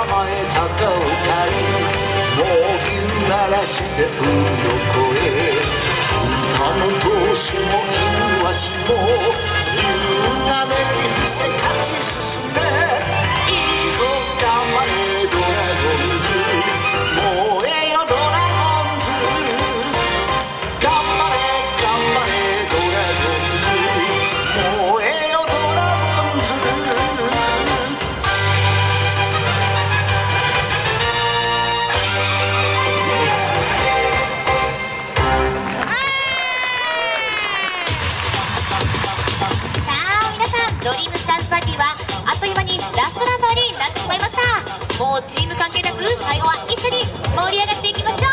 えたかおかりもうビ鳴らして海の声歌の闘志もイワシも優雅めにせ勝ち進めいいぞ頑張れドラゴンズ燃えよドラゴンズ頑張れ頑張れドラゴンズ燃えよドラゴンズドリームスターズパーティーはあっという間にラストナンバーになってしまいました。もうチーム関係なく最後は一緒に盛り上がっていきましょう。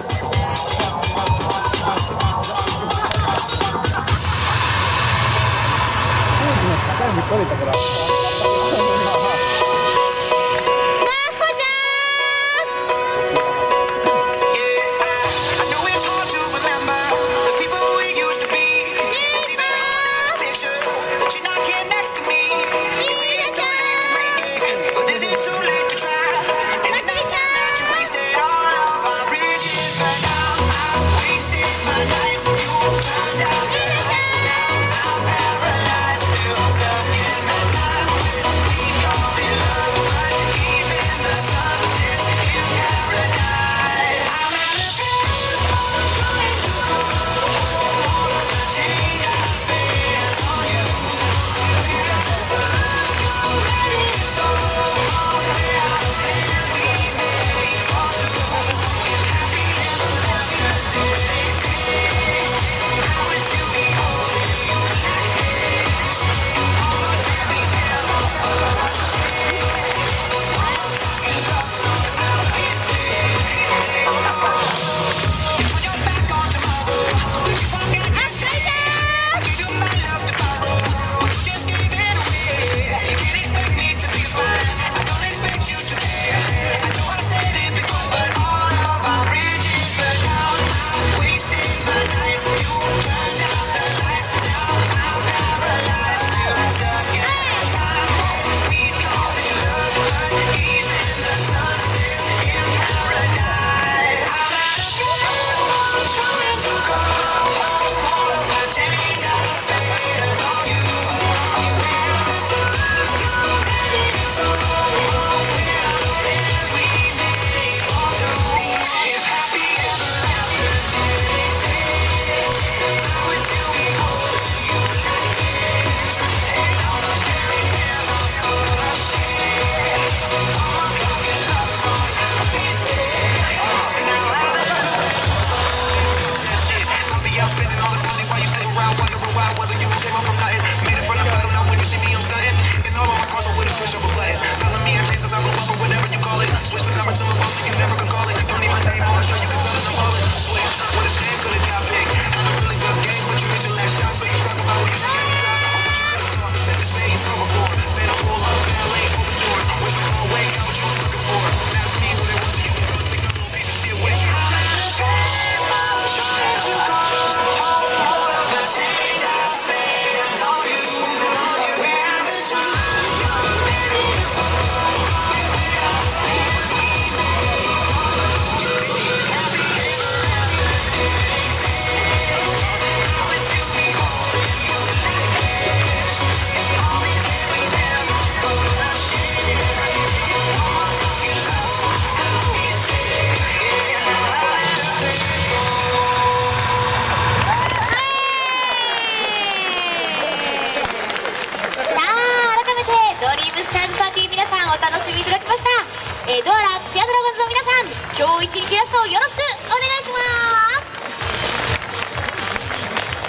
ドアラチアドラゴンズの皆さん、今日一日ラストよろしくお願いします。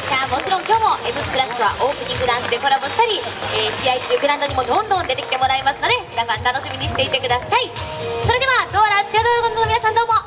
さあ、もちろん今日も M スプラッシュとはオープニングダンスでコラボしたり、試合中グラウンドにもどんどん出てきてもらいますので、皆さん楽しみにしていてください。それではドアラチアドラゴンズの皆さん、どうも